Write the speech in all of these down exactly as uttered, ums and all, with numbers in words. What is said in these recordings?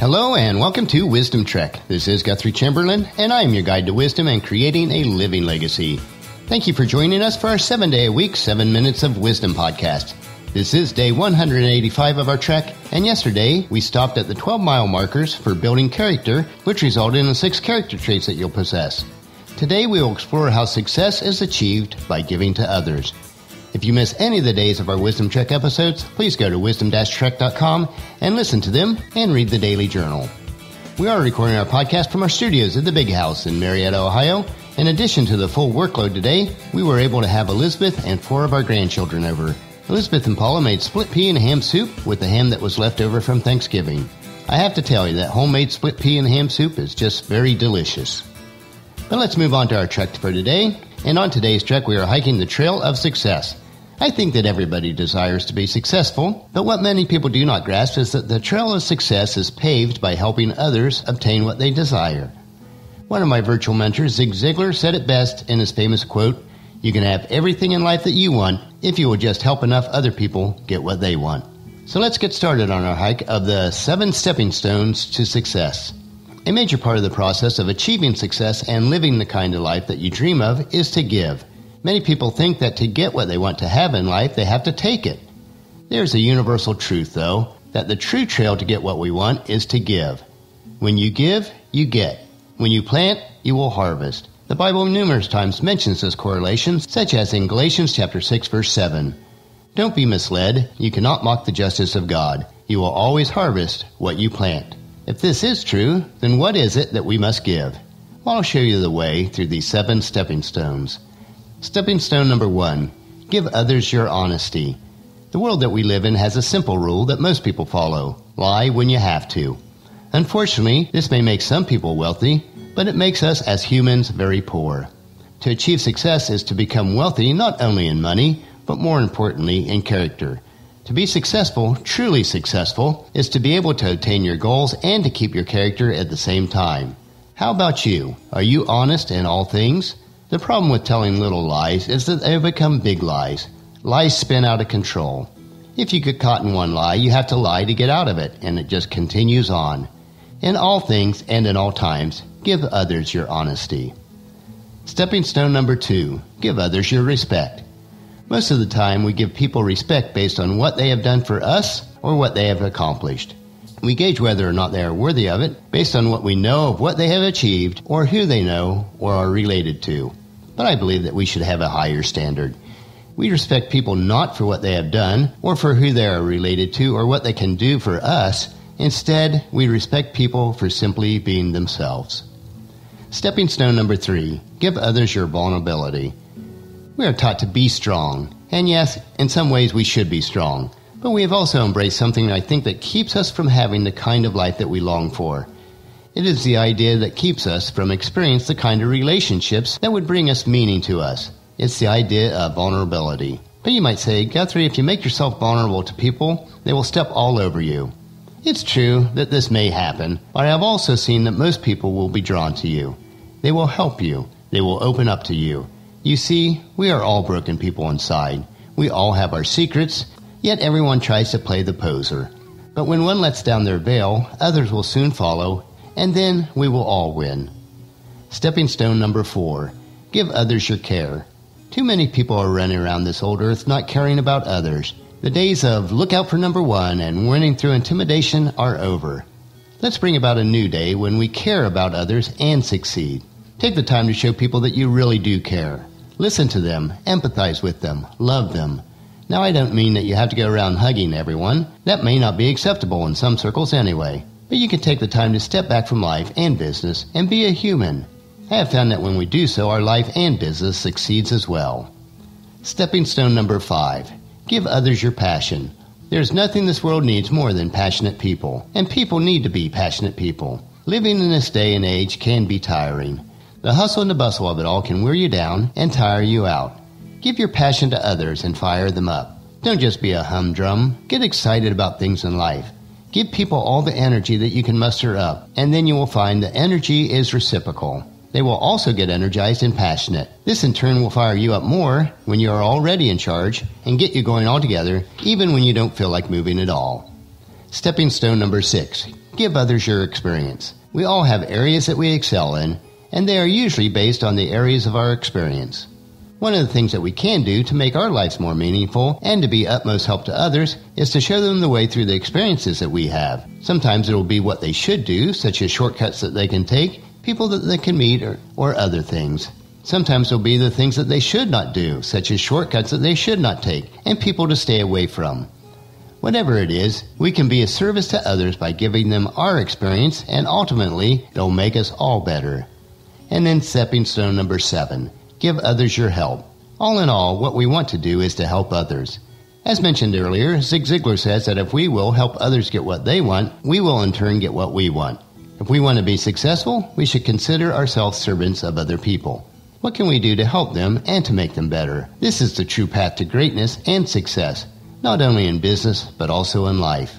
Hello and welcome to Wisdom Trek. This is Guthrie Chamberlain, and I am your guide to wisdom and creating a living legacy. Thank you for joining us for our seven-day-a-week, seven Minutes of Wisdom podcast. This is day one hundred eighty-five of our trek, and yesterday we stopped at the twelve-mile markers for building character, which resulted in the six character traits that you'll possess. Today we will explore how success is achieved by giving to others. If you miss any of the days of our Wisdom Trek episodes, please go to wisdom dash trek dot com and listen to them and read the daily journal. We are recording our podcast from our studios at the Big House in Marietta, Ohio. In addition to the full workload today, we were able to have Elizabeth and four of our grandchildren over. Elizabeth and Paula made split pea and ham soup with the ham that was left over from Thanksgiving. I have to tell you that homemade split pea and ham soup is just very delicious. But let's move on to our trek for today. And on today's trek, we are hiking the Trail of Success. I think that everybody desires to be successful, but what many people do not grasp is that the Trail of Success is paved by helping others obtain what they desire. One of my virtual mentors, Zig Ziglar, said it best in his famous quote, "You can have everything in life that you want if you will just help enough other people get what they want." So let's get started on our hike of the seven stepping stones to success. A major part of the process of achieving success and living the kind of life that you dream of is to give. Many people think that to get what they want to have in life, they have to take it. There's a universal truth, though, that the true trail to get what we want is to give. When you give, you get. When you plant, you will harvest. The Bible numerous times mentions this correlation, such as in Galatians chapter six, verse seven. Don't be misled. You cannot mock the justice of God. You will always harvest what you plant. If this is true, then what is it that we must give? Well, I'll show you the way through these seven stepping stones. Stepping stone number one, give others your honesty. The world that we live in has a simple rule that most people follow. Lie when you have to. Unfortunately, this may make some people wealthy, but it makes us as humans very poor. To achieve success is to become wealthy not only in money, but more importantly in character. To be successful, truly successful, is to be able to attain your goals and to keep your character at the same time. How about you? Are you honest in all things? The problem with telling little lies is that they become big lies. Lies spin out of control. If you get caught in one lie, you have to lie to get out of it, and it just continues on. In all things and in all times, give others your honesty. Stepping stone number two, give others your respect. Most of the time, we give people respect based on what they have done for us or what they have accomplished. We gauge whether or not they are worthy of it based on what we know of what they have achieved or who they know or are related to. But I believe that we should have a higher standard. We respect people not for what they have done or for who they are related to or what they can do for us. Instead, we respect people for simply being themselves. Stepping stone number three, give others your vulnerability. We are taught to be strong, and yes, in some ways we should be strong, but we have also embraced something I think that keeps us from having the kind of life that we long for. It is the idea that keeps us from experiencing the kind of relationships that would bring us meaning to us. It's the idea of vulnerability. But you might say, Guthrie, if you make yourself vulnerable to people, they will step all over you. It's true that this may happen, but I have also seen that most people will be drawn to you. They will help you. They will open up to you. You see, we are all broken people inside. We all have our secrets, yet everyone tries to play the poser. But when one lets down their veil, others will soon follow, and then we will all win. Stepping stone number four, give others your care. Too many people are running around this old earth not caring about others. The days of look out for number one and winning through intimidation are over. Let's bring about a new day when we care about others and succeed. Take the time to show people that you really do care. Listen to them, empathize with them, love them. Now, I don't mean that you have to go around hugging everyone. That may not be acceptable in some circles anyway. But you can take the time to step back from life and business and be a human. I have found that when we do so, our life and business succeeds as well. Stepping stone number five, give others your passion. There's nothing this world needs more than passionate people, and people need to be passionate people. Living in this day and age can be tiring. The hustle and the bustle of it all can wear you down and tire you out. Give your passion to others and fire them up. Don't just be a humdrum. Get excited about things in life. Give people all the energy that you can muster up, and then you will find the energy is reciprocal. They will also get energized and passionate. This in turn will fire you up more when you are already in charge and get you going all together, even when you don't feel like moving at all. Stepping stone number six, give others your experience. We all have areas that we excel in, and they are usually based on the areas of our experience. One of the things that we can do to make our lives more meaningful and to be utmost help to others is to show them the way through the experiences that we have. Sometimes it will be what they should do, such as shortcuts that they can take, people that they can meet, or, or other things. Sometimes it will be the things that they should not do, such as shortcuts that they should not take, and people to stay away from. Whatever it is, we can be a service to others by giving them our experience, and ultimately, it'll make us all better. And then stepping stone number seven. Give others your help. All in all, what we want to do is to help others. As mentioned earlier, Zig Ziglar says that if we will help others get what they want, we will in turn get what we want. If we want to be successful, we should consider ourselves servants of other people. What can we do to help them and to make them better? This is the true path to greatness and success, not only in business, but also in life.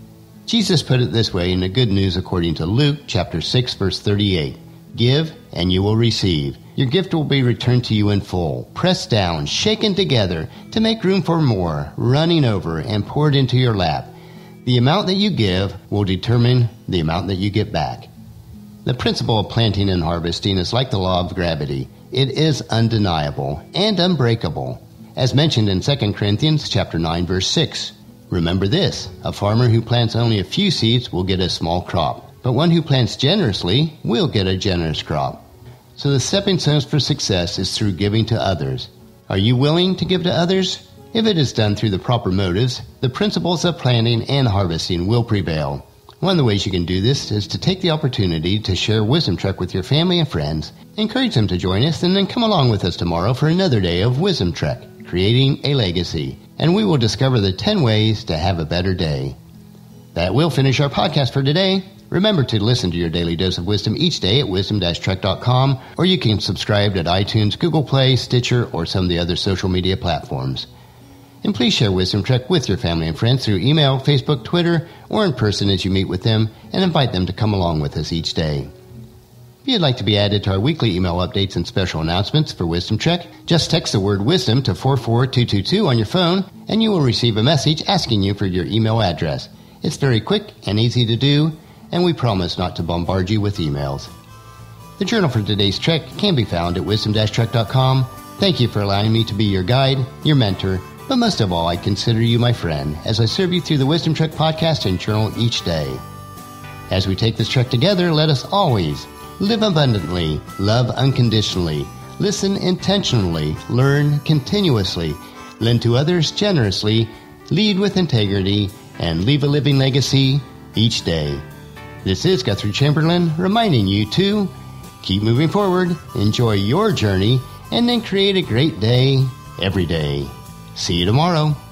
Jesus put it this way in the Good News according to Luke chapter six, verse thirty-eight. Give, and you will receive. Your gift will be returned to you in full, pressed down, shaken together, to make room for more, running over, and poured into your lap. The amount that you give will determine the amount that you get back. The principle of planting and harvesting is like the law of gravity. It is undeniable and unbreakable. As mentioned in Second Corinthians chapter nine, verse six. Remember this, a farmer who plants only a few seeds will get a small crop. But one who plants generously will get a generous crop. So the stepping stones for success is through giving to others. Are you willing to give to others? If it is done through the proper motives, the principles of planting and harvesting will prevail. One of the ways you can do this is to take the opportunity to share Wisdom Trek with your family and friends, encourage them to join us, and then come along with us tomorrow for another day of Wisdom Trek, creating a legacy. And we will discover the ten ways to have a better day. That will finish our podcast for today. Remember to listen to your daily dose of wisdom each day at wisdom dash trek dot com, or you can subscribe at iTunes, Google Play, Stitcher, or some of the other social media platforms. And please share Wisdom Trek with your family and friends through email, Facebook, Twitter, or in person as you meet with them, and invite them to come along with us each day. If you'd like to be added to our weekly email updates and special announcements for Wisdom Trek, just text the word wisdom to four four two two two on your phone, and you will receive a message asking you for your email address. It's very quick and easy to do, and we promise not to bombard you with emails. The journal for today's trek can be found at wisdom dash trek dot com. Thank you for allowing me to be your guide, your mentor, but most of all, I consider you my friend as I serve you through the Wisdom Trek podcast and journal each day. As we take this trek together, let us always live abundantly, love unconditionally, listen intentionally, learn continuously, lend to others generously, lead with integrity, and leave a living legacy each day. This is Guthrie Chamberlain reminding you to keep moving forward, enjoy your journey, and then create a great day every day. See you tomorrow.